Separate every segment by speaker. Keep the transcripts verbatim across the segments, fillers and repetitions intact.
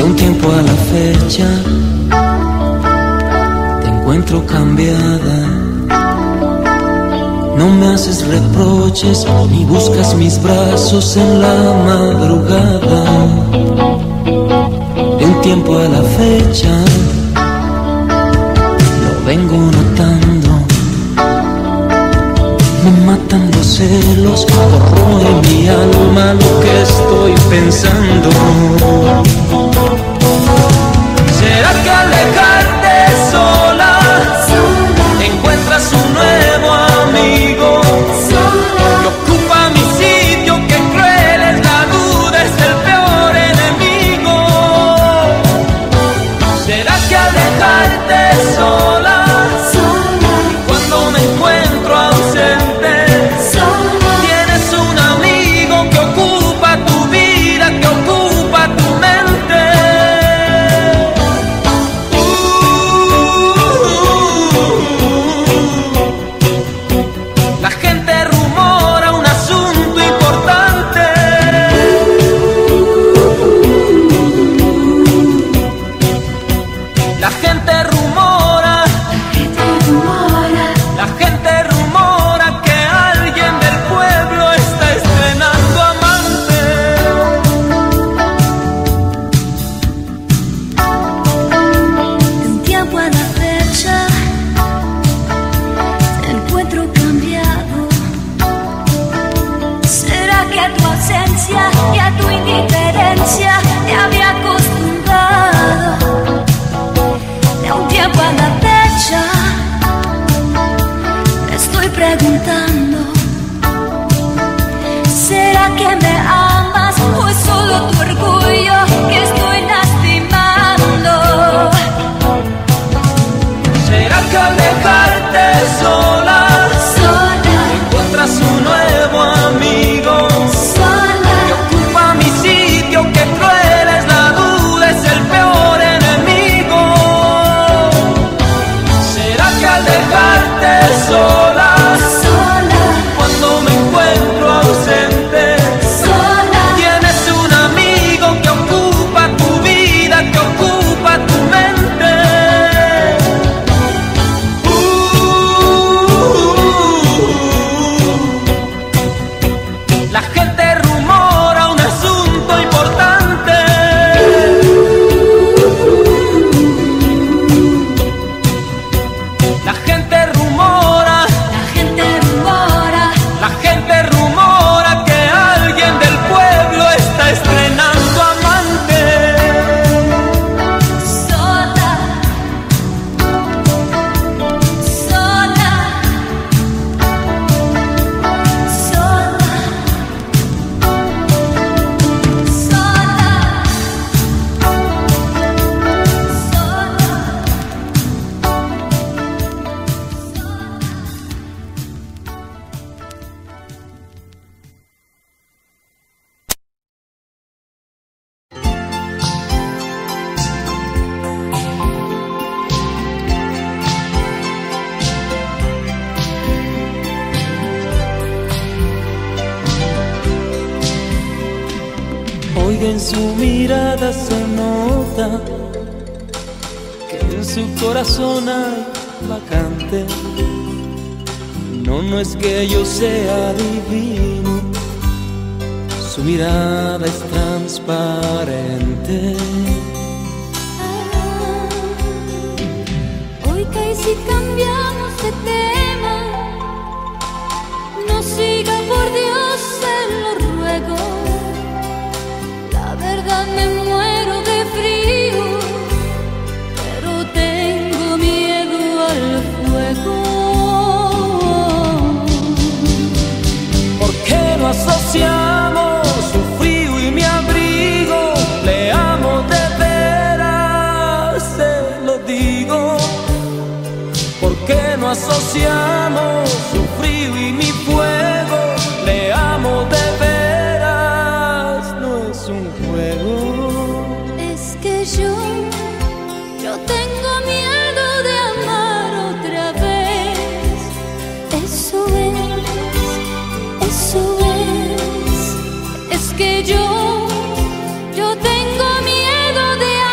Speaker 1: un tiempo a la fecha te encuentro cambiada. No me haces reproches ni buscas mis brazos en la madrugada. De un tiempo a la fecha lo vengo notando. Me matan los celos, corroe mi alma lo que estoy pensando. ¿Será que alejarte sola encuentras un nuevo amigo que ocupa mi sitio? Que cruel es la duda, es el peor enemigo. ¿Será que alejarte sola cuando me encuentro ausente tienes un amigo que ocupa tu vida, que ocupa tu mente? La gente rumora un asunto importante. La gente rumora, la gente rumora que alguien del pueblo está estrenando amante.
Speaker 2: De un tiempo a la fecha te encuentro cambiado. ¿Será que a tu ausencia y a tu indiferencia te había acostumbrado? De un tiempo a la fecha me estoy preguntando, ¿será que me amas o es solo tu orgullo que estoy lastimando?
Speaker 1: ¿Será que alejarte sola
Speaker 2: Sola,
Speaker 1: encuentras un nuevo amigo
Speaker 2: sola,
Speaker 1: que ocupa mi sitio? Que cruel es la duda, es el peor enemigo. ¿Será que alejarte sola
Speaker 2: sola,
Speaker 1: cuando me encuentro ausente
Speaker 2: sola,
Speaker 1: tienes un amigo que ocupa tu vida, que ocupa tu mente? Uh, la gente rumora un asunto importante. La gente rumora,
Speaker 2: la gente rumora,
Speaker 1: la gente rumora que alguien del pueblo está estrenando amante.
Speaker 2: sola, sola, sola,
Speaker 1: Oiga, en su mirada se nota que en su corazón hay vacante. No, no es que yo sea divino, su mirada es transparente.
Speaker 2: Oiga, y si cambiamos de tema, no siga, por Dios, se lo ruego. La verdad me muero de frío, pero tengo miedo al fuego.
Speaker 1: ¿Por qué no asociamos su frío y mi abrigo? Le amo de veras, se lo digo. ¿Por qué no asociamos su frío y mi fuego? Le amo de veras, no es un juego.
Speaker 2: Es que yo, yo tengo miedo de amar otra vez. Eso es, eso es. Es que yo, yo tengo miedo de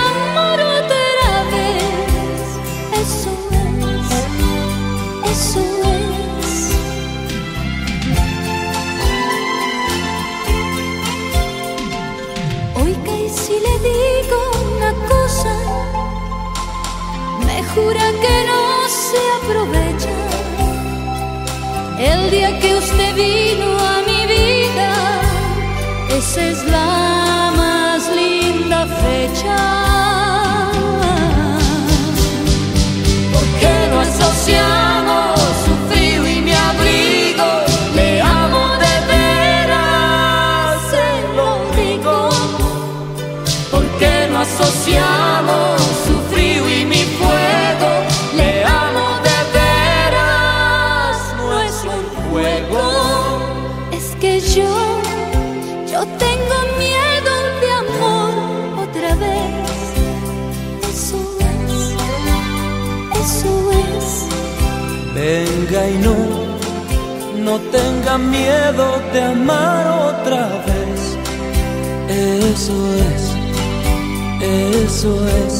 Speaker 1: asociamos su frío y mi fuego. Le amo de veras, no es un juego.
Speaker 2: Es que yo, yo tengo miedo de amor otra vez. Eso es, eso es.
Speaker 1: Venga y no, no tenga miedo de amar otra vez. Eso es, eso es.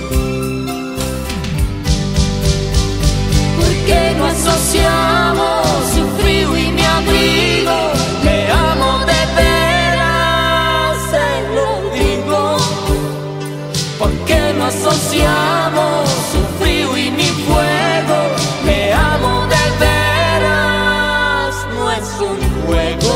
Speaker 1: ¿Por qué no asociamos su frío y mi abrigo? Le amo de veras, se lo digo. ¿Por qué no asociamos su frío y mi fuego? Le amo de veras, no es un juego.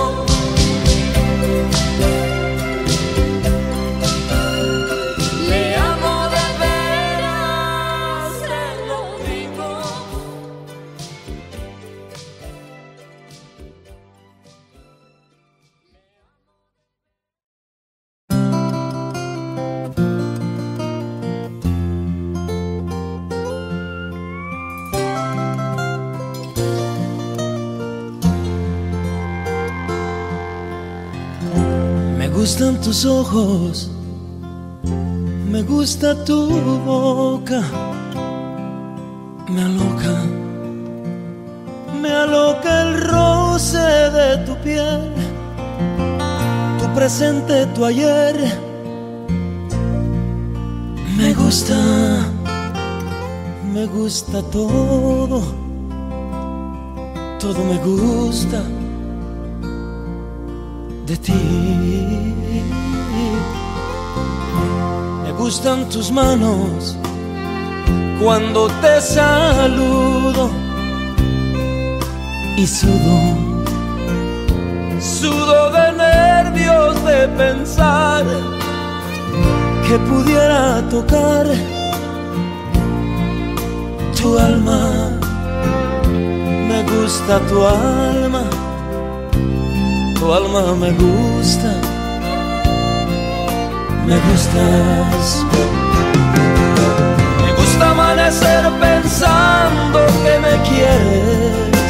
Speaker 1: Me gustan tus ojos, me gusta tu boca, me aloca, me aloca el roce de tu piel, tu presente, tu ayer. Me gusta, me gusta todo, todo me gusta de ti. Me gustan tus manos cuando te saludo y sudo, sudo de nervios de pensar que pudiera tocar tu alma. Me gusta tu alma, tu alma me gusta, me gustas. Me gusta amanecer pensando que me quieres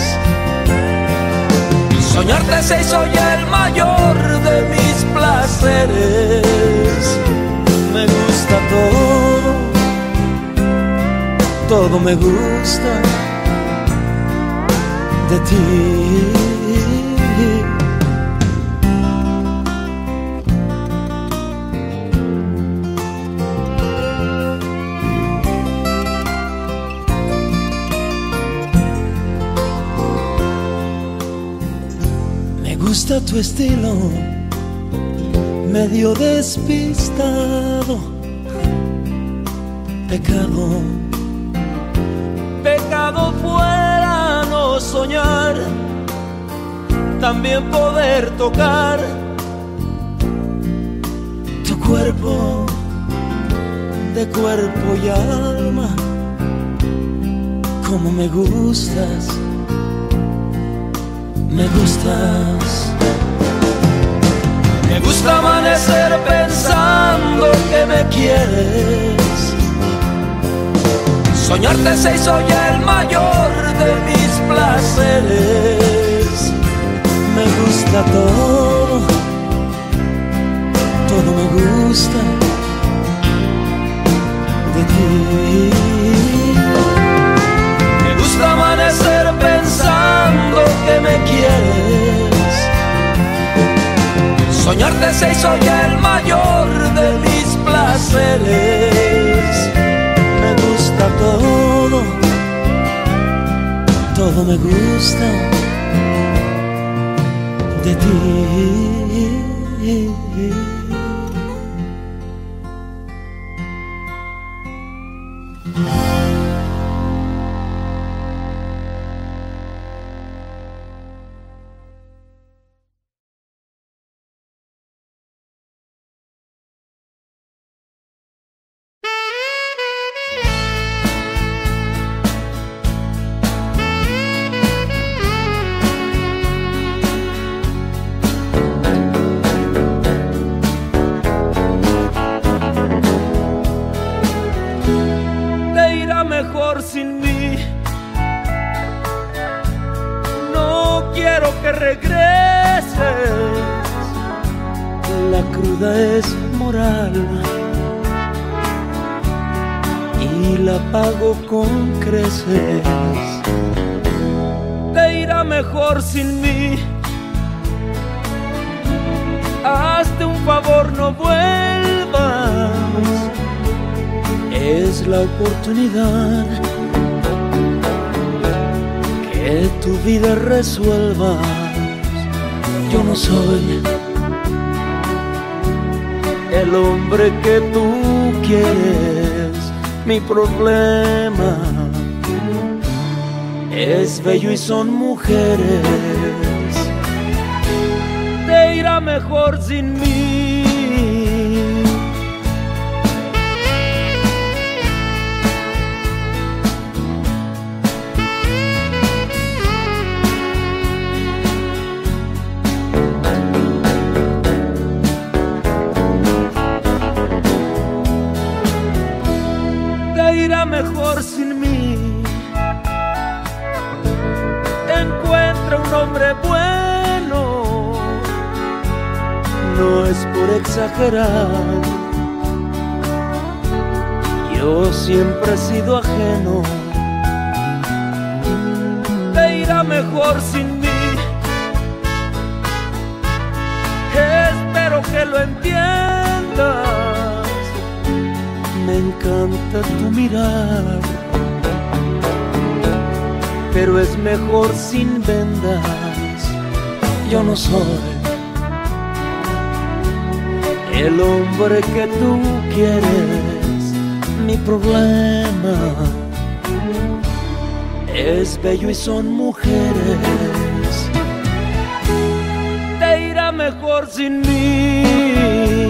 Speaker 1: y soñarte se hizo ya el mayor de mis placeres. Me gusta todo, todo me gusta de ti. Me gusta tu estilo, medio despistado. Pecado, pecado fuera no soñar, también poder tocar tu cuerpo, de cuerpo y alma. Como me gustas, me gustas. Me gusta amanecer pensando que me quieres, soñarte se hizo ya el mayor de mis placeres. Me gusta todo, todo me gusta de ti. Me gusta amanecer pensando que me quieres, soñarte se hizo ya el mayor de mis placeres. Me gusta todo, todo me gusta de ti. y la pago con creces. Te irá mejor sin mí. Hazte un favor, no vuelvas. Es la oportunidad que tu vida resuelvas. Yo no soy el hombre que tú quieres. Mi problema es bello y son mujeres. Te irá mejor sin mí. Te irá mejor sin mí. Encuentra un hombre bueno. No es por exagerar, yo siempre he sido ajeno. Te irá mejor sin mí. Espero que lo entiendas. Me encanta tu mirar, pero es mejor sin vendas. Yo no soy el hombre que tú quieres. Mi problema es bello y son mujeres. Te irá mejor sin mí.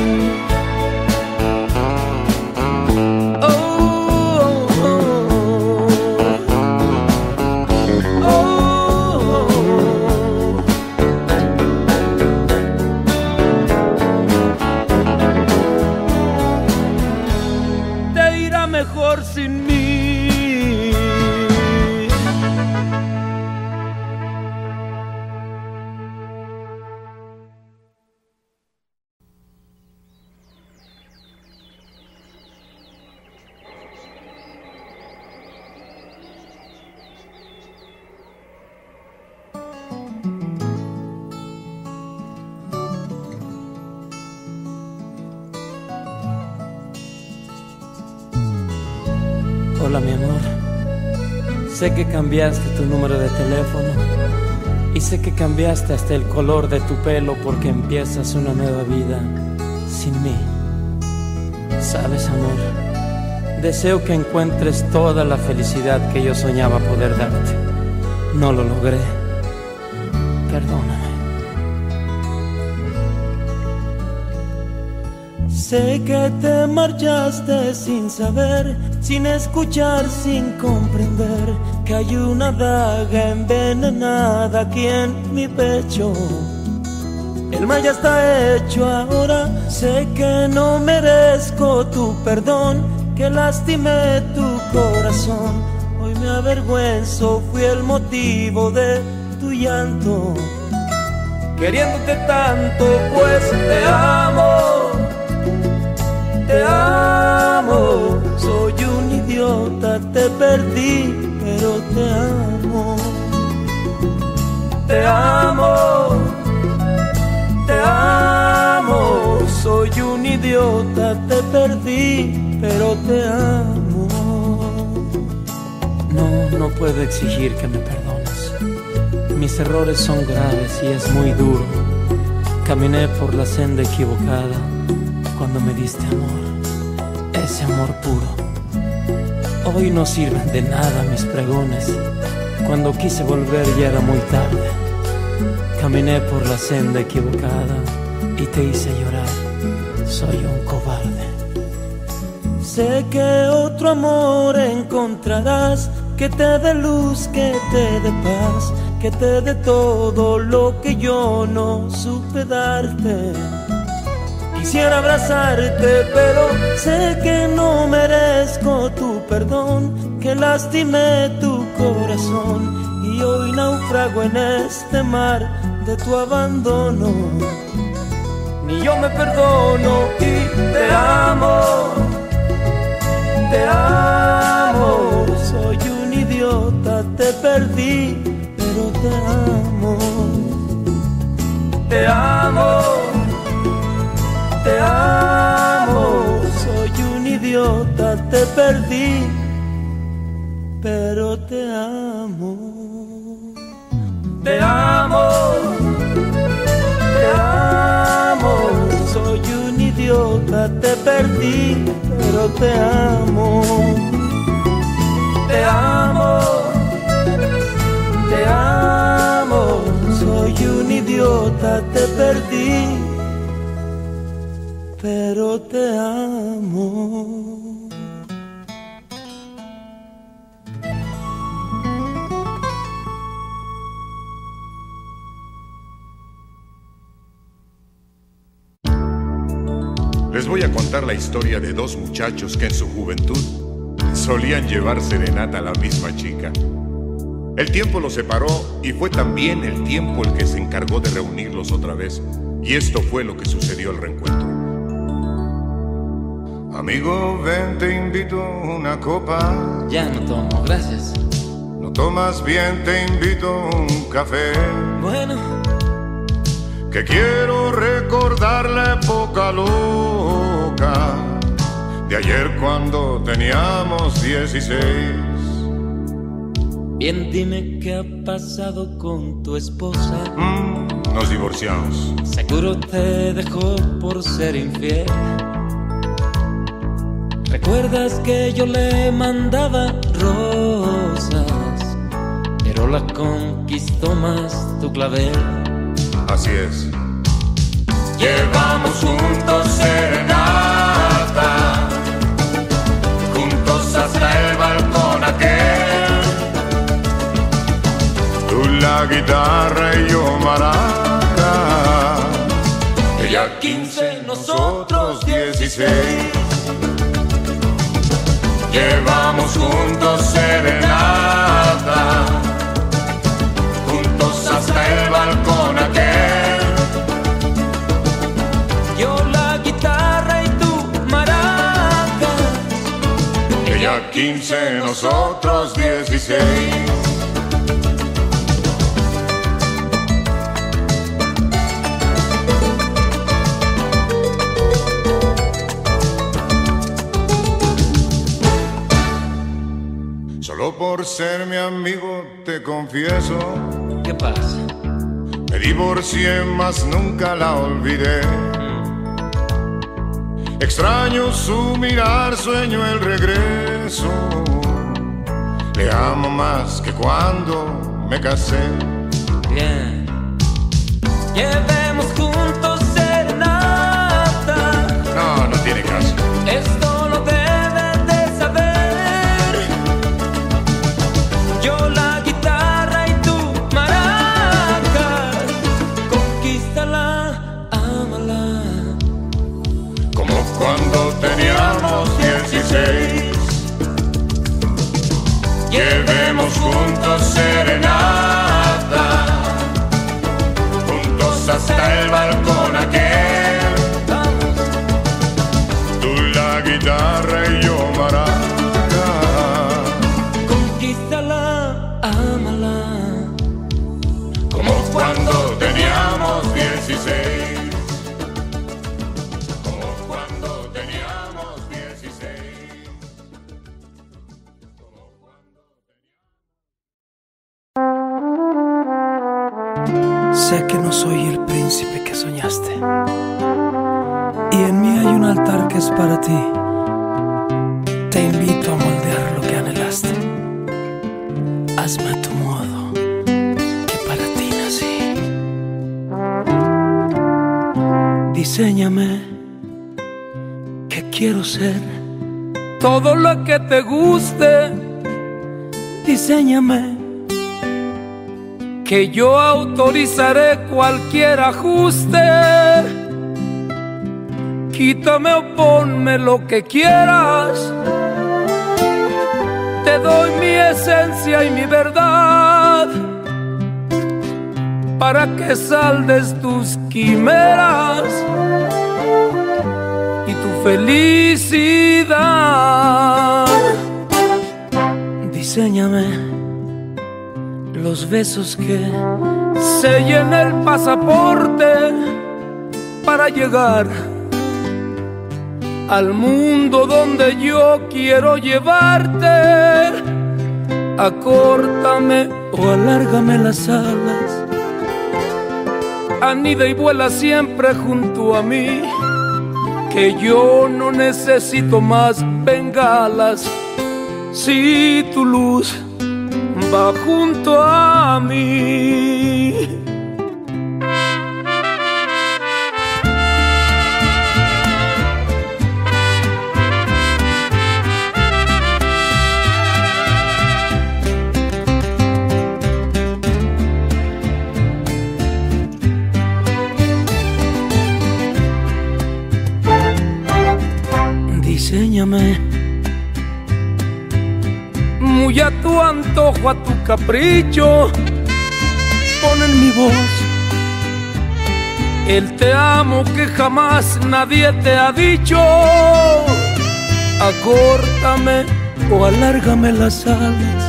Speaker 1: Mejor sin mí. Hola mi amor, sé que cambiaste tu número de teléfono y sé que cambiaste hasta el color de tu pelo porque empiezas una nueva vida sin mí. Sabes amor, deseo que encuentres toda la felicidad que yo soñaba poder darte. No lo logré, perdóname. Sé que te marchaste sin saber, sin escuchar, sin comprender que hay una daga envenenada aquí en mi pecho. El mal ya está hecho ahora, sé que no merezco tu perdón, que lastimé tu corazón. Hoy me avergüenzo, fui el motivo de tu llanto. Queriéndote tanto, pues te amo. Te amo, soy un idiota, te perdí, pero te amo. Te amo, te amo, soy un idiota, te perdí, pero te amo. No, no puedo exigir que me perdones. Mis errores son graves y es muy duro. Caminé por la senda equivocada cuando me diste amor, ese amor puro. Hoy no sirven de nada mis pregones. Cuando quise volver ya era muy tarde. Caminé por la senda equivocada y te hice llorar. Soy un cobarde. Sé que otro amor encontrarás, que te dé luz, que te dé paz, que te dé todo lo que yo no supe darte. Quisiera abrazarte, pero sé que no merezco tu perdón, que lastimé tu corazón y hoy naufrago en este mar de tu abandono. ni yo me perdono y te amo, te amo. Soy un idiota, te perdí, pero te amo, te amo, te amo. Soy un idiota, te perdí, pero te amo, te amo, te amo. Soy un idiota, te perdí, pero te amo, te amo, te amo. Soy un idiota, te perdí, pero te amo.
Speaker 3: Les voy a contar la historia de dos muchachos que en su juventud solían llevar serenata a la misma chica. El tiempo los separó y fue también el tiempo el que se encargó de reunirlos otra vez. Y esto fue lo que sucedió al reencuentro. Amigo, ven, te invito una copa.
Speaker 1: Ya no tomo, gracias.
Speaker 3: No tomas bien, te invito un café.
Speaker 1: Bueno,
Speaker 3: que quiero recordar la época loca de ayer cuando teníamos dieciséis.
Speaker 1: bien, dime qué ha pasado con tu esposa.
Speaker 3: Mm, nos divorciamos.
Speaker 1: Seguro te dejó por ser infiel. ¿Recuerdas que yo le mandaba rosas, pero la conquistó más tu clavel?
Speaker 3: Así es.
Speaker 1: Llevamos juntos serenata, juntos hasta el balcón aquel.
Speaker 3: Tú la guitarra y yo maraca.
Speaker 1: Ella quince, nosotros dieciséis. Llevamos juntos serenata, juntos hasta el balcón aquel. Yo la guitarra y tú maracas.
Speaker 3: Ella quince, nosotros dieciséis. Solo por ser mi amigo te confieso,
Speaker 1: ¿Qué pasa?
Speaker 3: me divorcié, mas nunca la olvidé. Extraño su mirar, sueño el regreso. Le amo más que cuando me casé.
Speaker 1: Bien. Llevemos juntos serenata.
Speaker 3: No, no tiene caso.
Speaker 1: Esto lo debes de saber. Yo la guitarra y tú maracas. Conquístala, ámala.
Speaker 3: Como cuando teníamos dieciséis.
Speaker 1: Llevemos juntos serenata, juntos hasta el balcón aquel.
Speaker 3: Tú la guitarra y yo maraca.
Speaker 1: Conquístala, ámala. Como cuando teníamos dieciséis. Como cuando teníamos dieciséis. Como cuando teníamos...
Speaker 4: Sé que no soy el príncipe que soñaste, y en mí hay un altar que es para ti. Te invito a moldear lo que anhelaste. Hazme a tu modo, que para ti nací. Diséñame, que quiero ser todo lo que te guste. Diséñame, que yo autorizaré cualquier ajuste. Quítame o ponme lo que quieras. Te doy mi esencia y mi verdad, para que saldes tus quimeras. felicidad. Diséñame los besos que sellen el pasaporte para llegar al mundo donde yo quiero llevarte. Acórtame o alárgame las alas, anida y vuela siempre junto a mí, que yo no necesito más bengalas si tu luz va junto a mí. Diséñame muy a tu antojo, a tu capricho. Pon en mi voz el te amo que jamás nadie te ha dicho. Acórtame o alárgame las alas,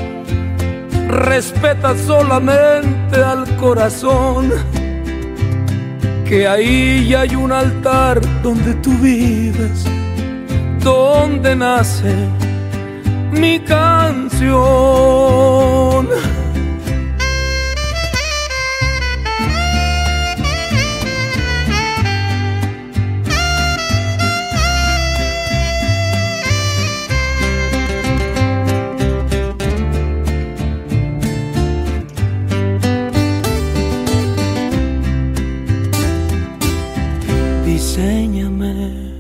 Speaker 4: respeta solamente al corazón, que ahí ya hay un altar donde tú vives, donde nace mi canción. Diséñame.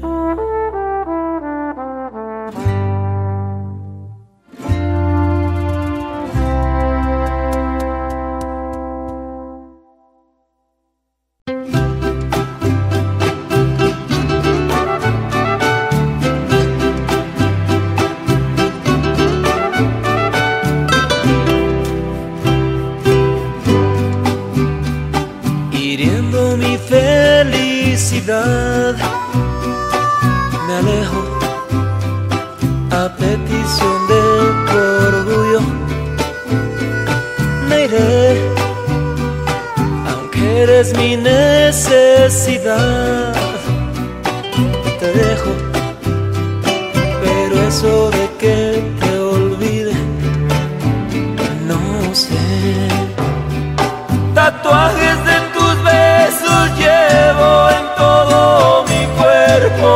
Speaker 1: Hiriendo mi felicidad, me alejo a petición de tu orgullo. Me iré, aunque eres mi necesidad. Te dejo, pero eso de que te olvide, no sé. Tatuajes de tus besos llevo en todo mi cuerpo,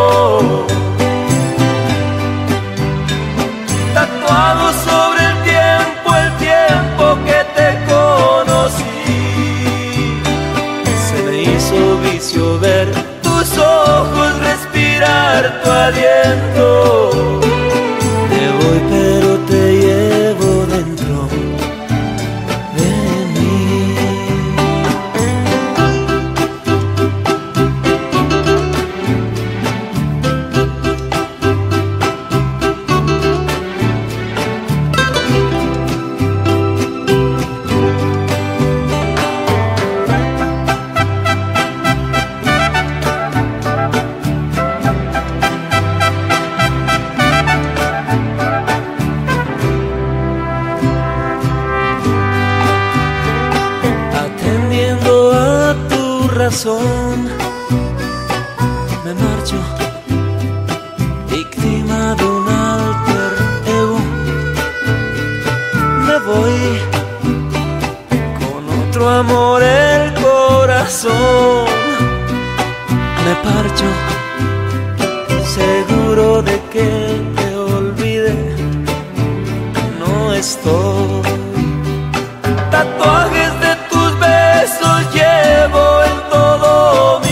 Speaker 1: tatuado sobre el tiempo, el tiempo que te conocí. Se me hizo vicio ver tus ojos, respirar tu aliento. Te voy pero te llevo dentro de mí. Me marcho, víctima de un alter ego. Me voy con otro amor el corazón. Me parcho, seguro de que te olvide, no estoy. Tatuajes de tus besos llevo en todo mi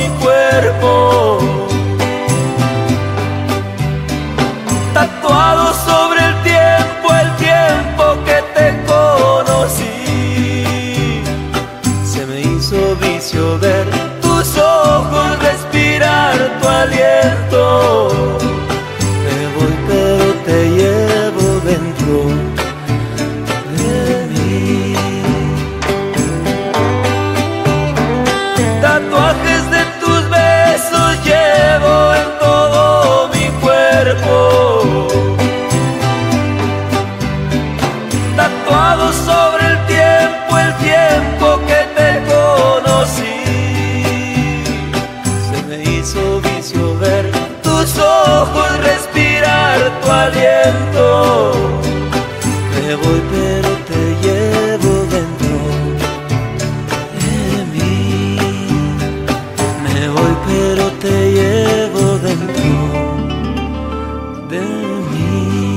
Speaker 1: cuerpo, tatuado sobre el tiempo, el tiempo que te conocí. Se me hizo vicio ver tus ojos, respirar tu aliento. Me voy pero te llevo dentro de mí. Me voy pero te llevo dentro de mí.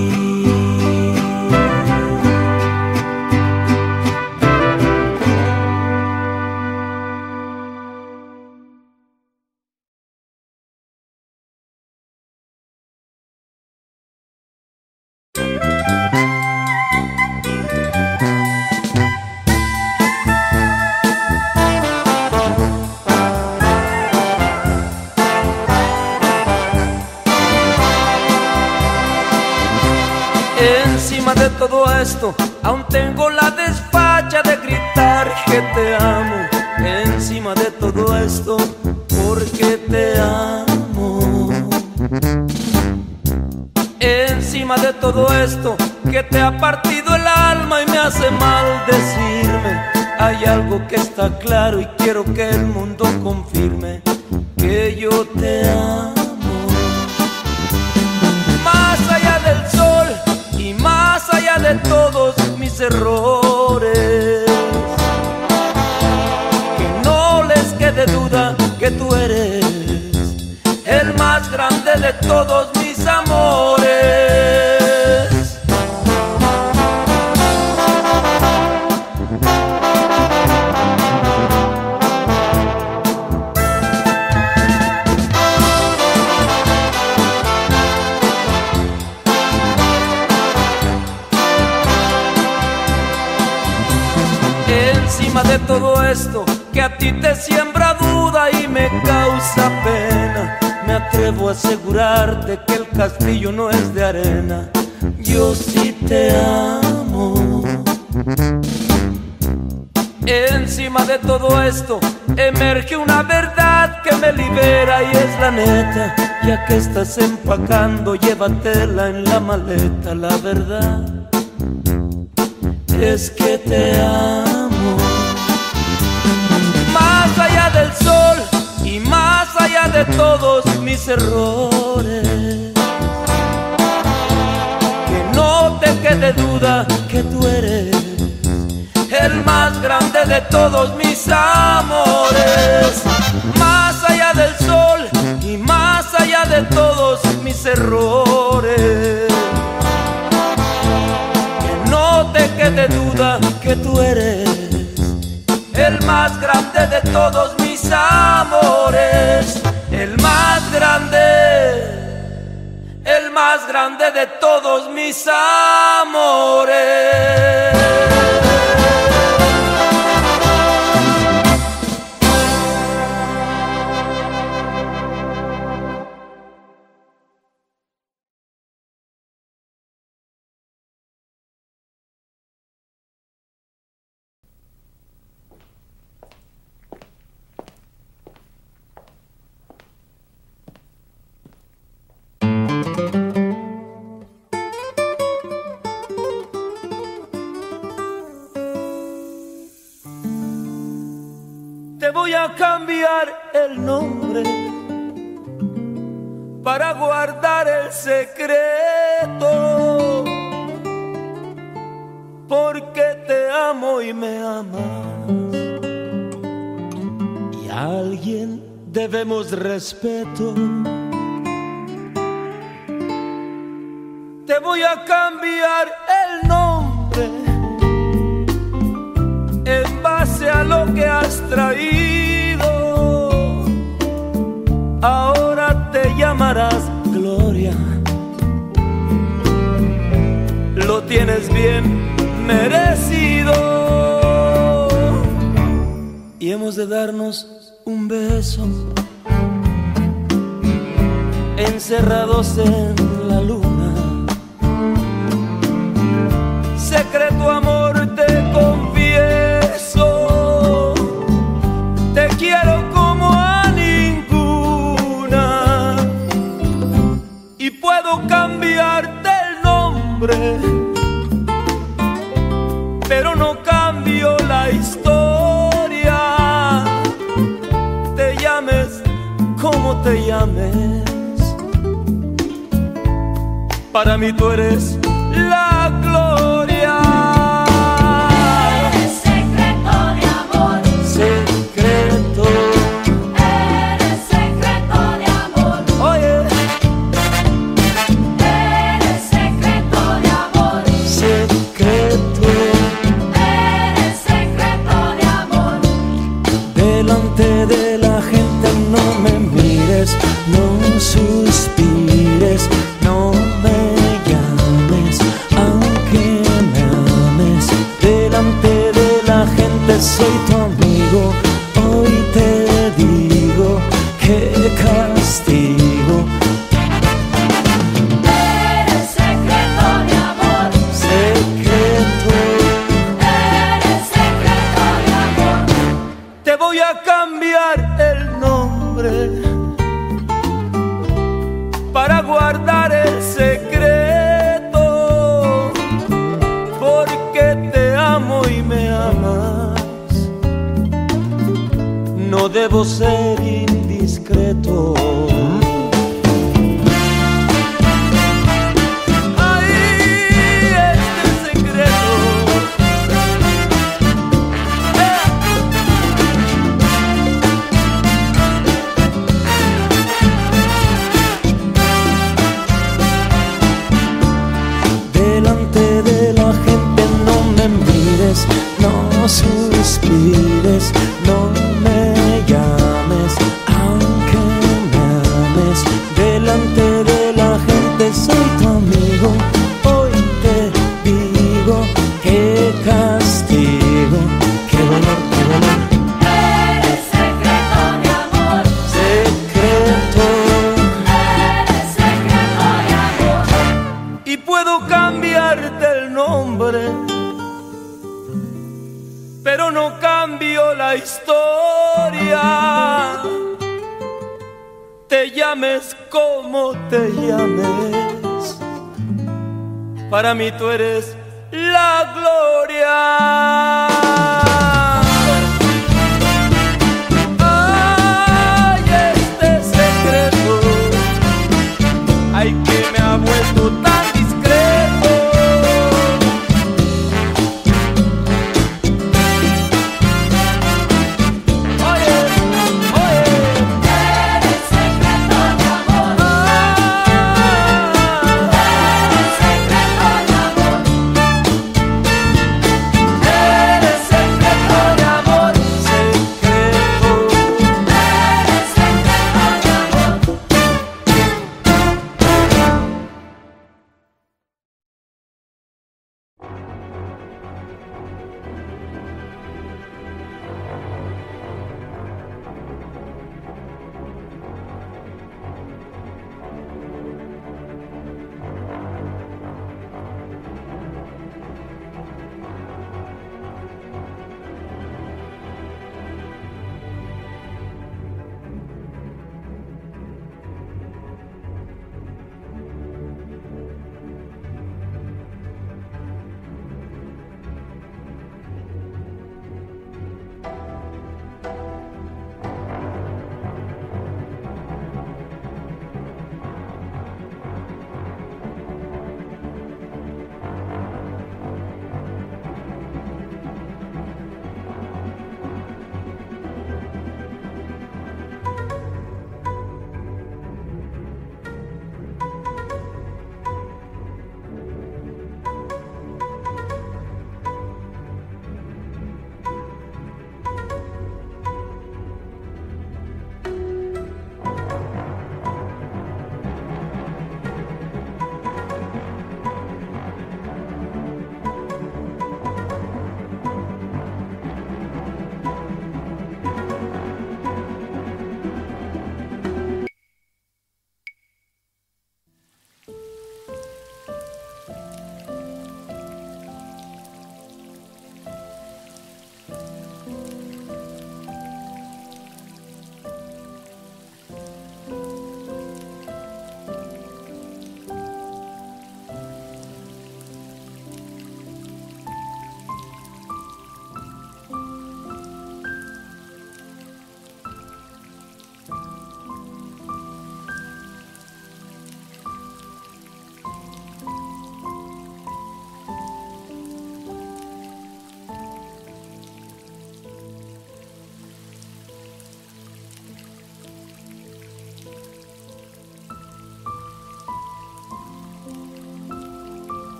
Speaker 1: Encima de todo esto, aún tengo la desfacha de gritar que te amo. Encima de todo esto, porque te amo. Encima de todo esto, que te ha partido el alma y me hace mal decirme. Hay algo que está claro y quiero que el mundo confirme, que yo te amo. Más allá del sol y más allá de todos mis errores, que no les quede duda que tú eres el más grande de todos mis amores. Encima de todo esto, que a ti te siembra duda y me causa pena, me atrevo a asegurarte que el castillo no es de arena. Yo sí te amo. Encima de todo esto, emerge una verdad que me libera y es la neta. Ya que estás empacando, llévatela en la maleta. La verdad es que te amo. Más allá del sol y más allá de todos mis errores, que no te quede duda que tú eres el más grande de todos mis amores. Más allá del sol y más allá de todos mis errores, que no te quede duda que tú eres el más grande de todos mis amores. El más grande, el más grande de todos mis amores. Te voy a cambiar el nombre para guardar el secreto, porque te amo y me amas, y a alguien debemos respeto. Te voy a cambiar el nombre en base a lo que has traído. Ahora te llamarás Gloria. Lo tienes bien merecido. Y hemos de darnos un beso, encerrados en la luna. Secreto amor, te confieso, te quiero como a ninguna. y puedo cambiarte el nombre, pero no cambio la historia. Te llames como te llames, para mí tú eres la gloria.
Speaker 2: Eres secreto de amor,
Speaker 1: Secreto,
Speaker 2: eres secreto de amor,
Speaker 1: oye,
Speaker 2: eres secreto de amor,
Speaker 1: secreto.
Speaker 2: eres secreto de amor.
Speaker 1: Delante de la gente no me mires, no suspires, no me llames, aunque me ames. Delante de la gente soy tu amigo, hoy te digo qué castigo.
Speaker 2: Eres secreto de amor,
Speaker 1: Secreto,
Speaker 2: eres secreto de amor.
Speaker 1: te voy a cambiar el nombre para guardar el secreto, porque te amo y me amas. No debo ser indiscreto. Ay, este secreto. Eh. Delante de la gente no me mires, no suspires, no me llames, aunque me ames. Delante de la gente soy tu amigo, hoy te digo qué castigo, qué dolor, qué dolor.
Speaker 2: Eres secreto de amor,
Speaker 1: Secreto,
Speaker 2: eres secreto de amor.
Speaker 1: y puedo cambiarte el nombre, pero no cambio la historia. Te llames como te llames, para mí tú eres la gloria. Ay, este secreto, ay, que me ha vuelto tan discreto. Oye, oye,
Speaker 2: Eres secreto de amor, eres secreto de amor,
Speaker 1: eres secreto de amor, secreto.
Speaker 2: eres secreto de amor.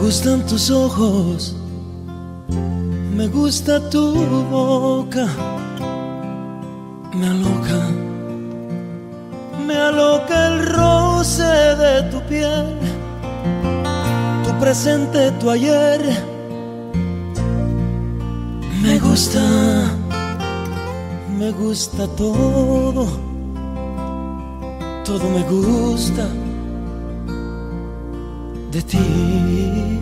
Speaker 1: gustan tus ojos, me gusta tu boca, me aloca, me aloca el roce de tu piel, tu presente, tu ayer. Me gusta, me gusta todo, todo me gusta de ti.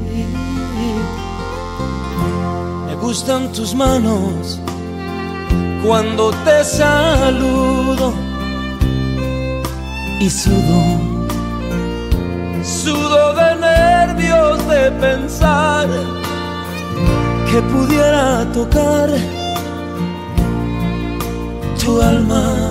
Speaker 1: Me gustan tus manos cuando te saludo y sudo, sudo de nervios de pensar que pudiera tocar tu alma.